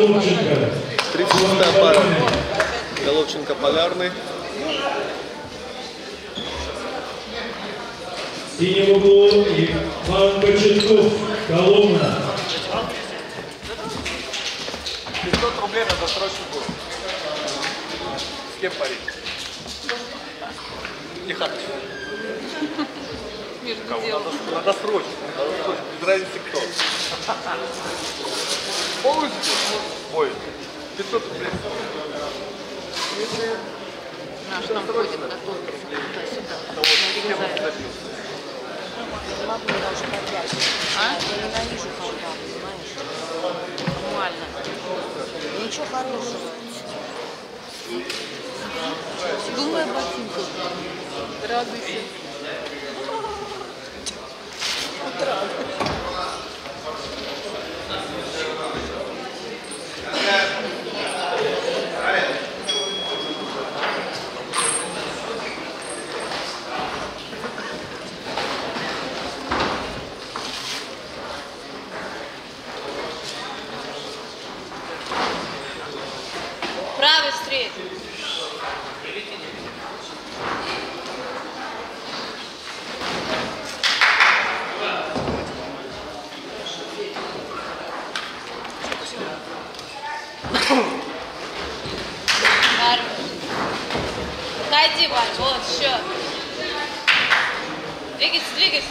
Головченко. 36-я пара. Головченко полярный. В синем углу Иван Кочетков, Коломна. 500 рублей на досрочный год. С кем парить? Тихотыч. Между делом. На досрочный. Без разницы кто. Полностью? Ой, 500 рублей. Наш там ходит готовится туда-сюда. Нарезает. А? Я ненавижу колбас, знаешь. Нормально. Ничего хорошего. Думай ботинку. Радуйся. Правый встречу. Уходи, Вань, вот, еще. Двигайся, двигайся.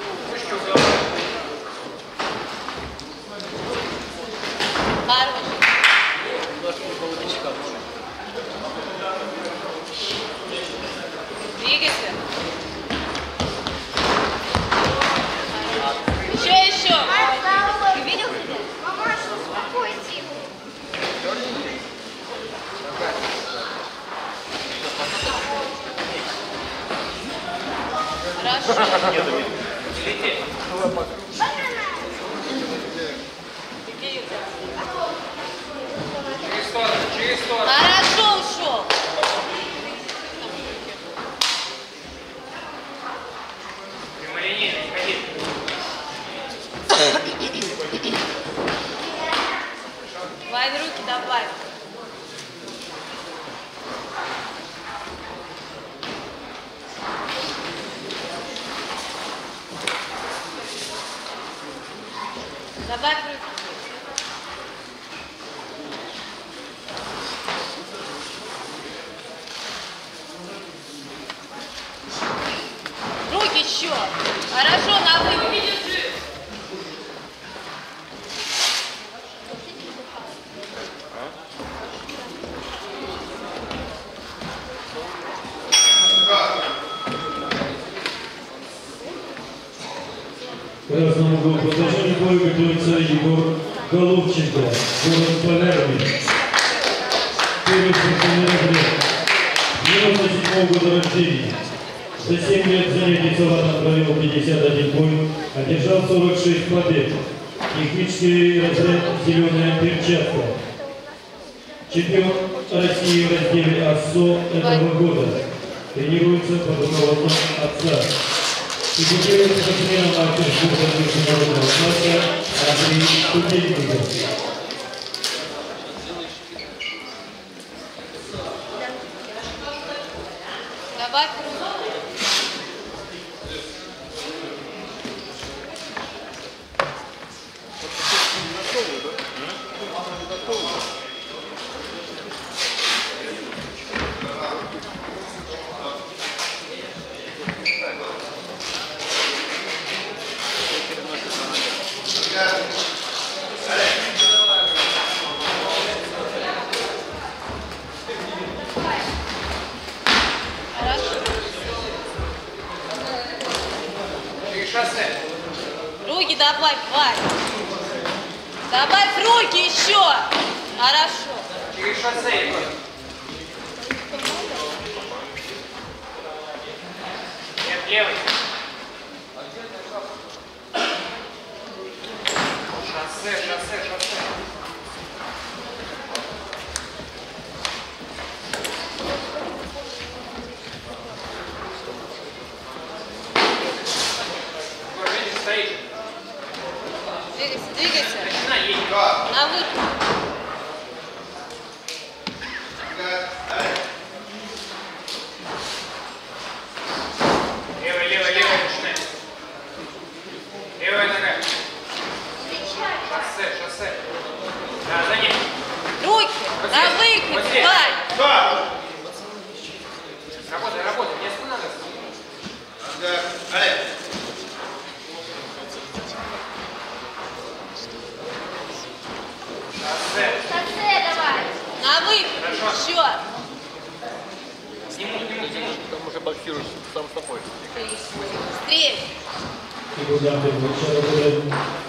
Хорош. Двигайся. Еще. Ты видел? Мамаша, успокойся. Хорошо. Хорошо ушел. Вань, руки добавь. Добавь руки. Руки еще. Хорошо, на выход. В красном углу продолжение боя готовится Егор Головченко, город Полярный. Первый спортсмен разряд. 97-го года рождения. За 7 лет занятий салатом провел 51 бой, одержал 46 побед. Технический разряд «Зеленая перчатка». Чемпион России в разделе АСО этого года. Тренируется под руководством отца. Дебютирует спортсменом Актерского международного класса Андрей Кудельников. Добавь руку. Руки добавь, Вань. Добавь руки еще. Хорошо. Через шоссе идет. Нет, левый. Шоссе. Двигайся. На выход. Шоссе. Шоссе давай. На выход. Еще. Там уже боксируешь сам с тобой. Быстрее. Фигуранты большая работа.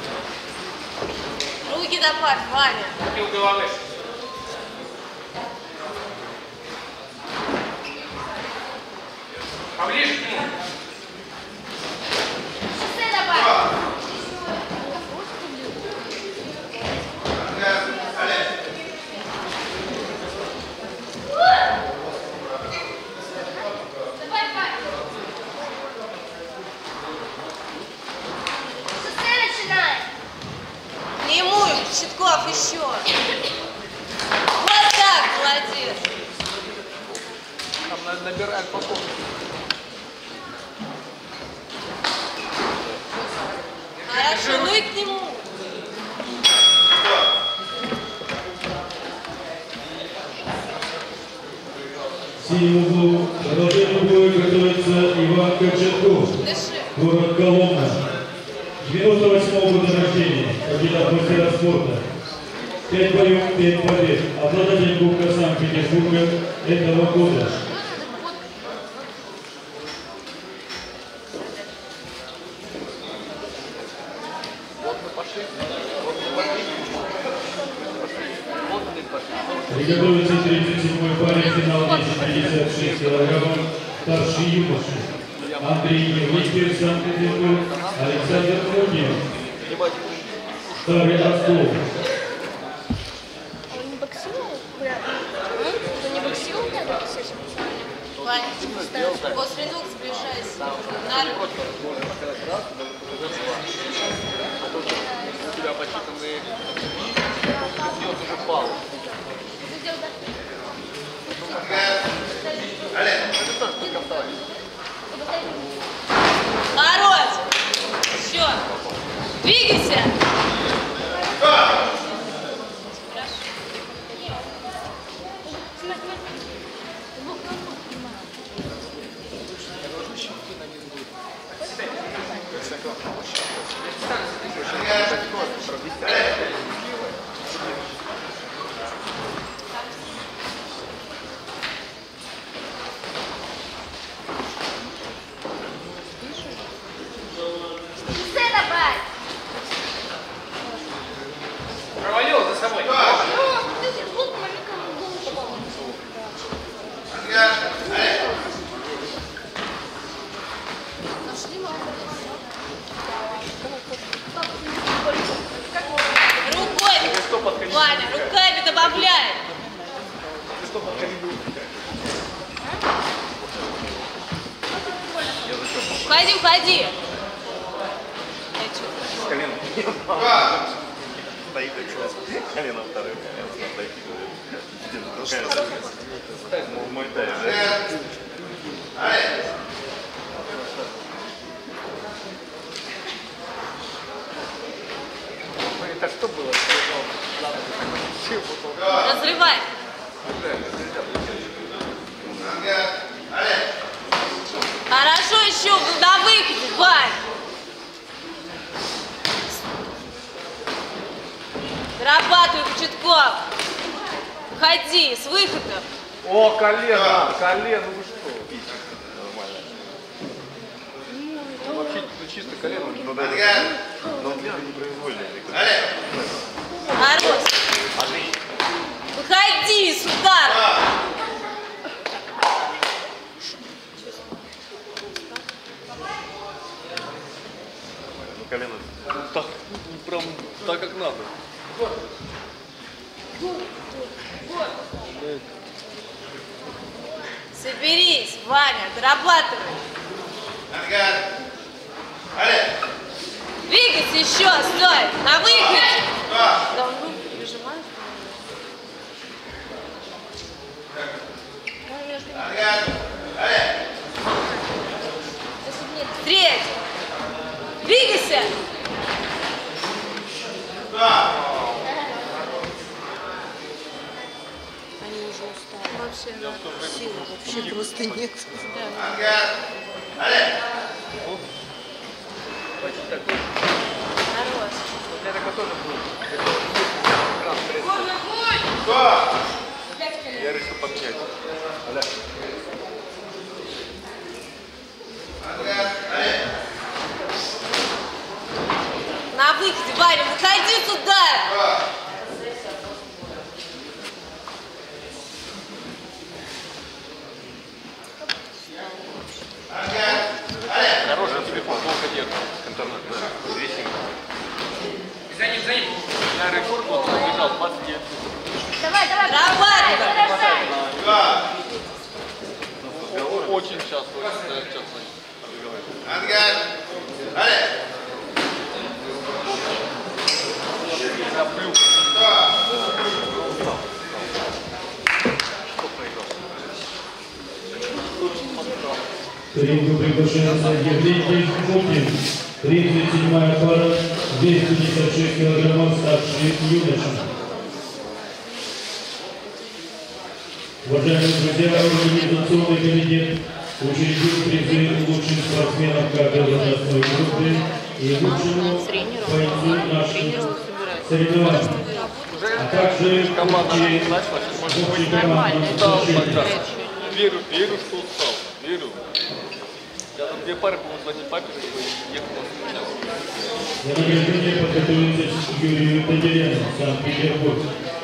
Руки добавь, Ваня. Угол головы. Поближе к нему. Шоссе давай. Давай, Ваня. Шоссе начинай. К нему, Щитков, еще. Вот так, молодец. Там набираем потом. Хорошо, ну и к нему. В синем углу продолжение боя готовится Иван Кочетков, Дыши. город Коломна. 98-го года рождения, кандидат в мастера спорта. 5 боев, 5 побед. Обладатель Кубка Санкт-Петербурга этого года. Вот мы пошли. Вот мы пошли. Приготовится 37-й парень, финал 1056 килограммов, старший юноши. Андрей Евликин, Санкт-Петербург, Александр Мунин, Старый Ростов. Он не боксировал? Он не боксировал, когда ты с этим? Ваня, после ног сближайся. На руку. У тебя почитанные. Сделать уже паузу. Это тоже только вставай. Хорош. Еще. Двигайся. Шоссе давай. Провалил за собой. Вот маленькая голову. Нашли Рукой. Ваня, руками добавляй. Входи, входи. Колено. Стоит колено второе. Колено. Мой тай, да? Это что было? Разрывай. Хорошо еще на выходе, Вань. Дорабатывай, Кочетков. Ходи, с выходом. О, колено! Колено, вы что? Нормально. Вообще чисто колено. Ну да, но он непроизвольный. Хорош. Выходи с удара. Ну колено так, прям так, как надо. Соберись, Ваня, дорабатывай. Двигайся еще, стой, на выходе. Да, он прижимает. Треть. Двигайся. Они уже устали. Вообще, силы вообще просто нет. Почти такой. Хорош. У меня такой тоже был. давай, давай. Очень часто, очень часто. К рингу приглашается Евгений Мутин, 37-я пара, 256 килограммов, старший юноша. Уважаемые друзья, организационный комитет учредил призы лучшим спортсменам каждой возрастной группы и лучшему бойцу наших соревнований, а также Команда общей начала, команды. Верю, что устал. Верю. Я там 2 пары, по-моему, звонить папе, чтобы ехал на сейчас. На награждение подготовился Юрий Татарян, Санкт-Петербург.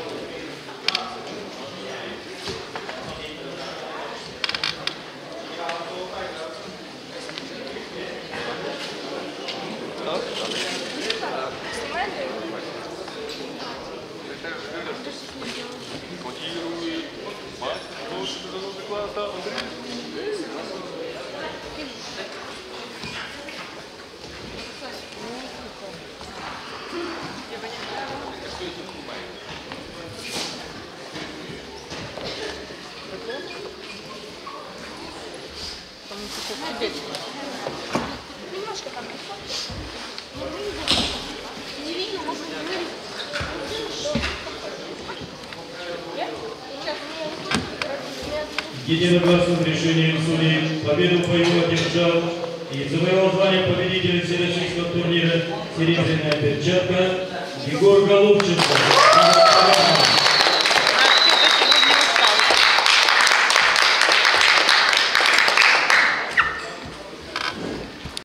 Кодирует, мать, доклада, Немножко там. Не видно, можно говорить. Единогласным решением судей победу в бою одержал и завоевал звание победителя всероссийского турнира «Серебряная перчатка» Егор Голубченко.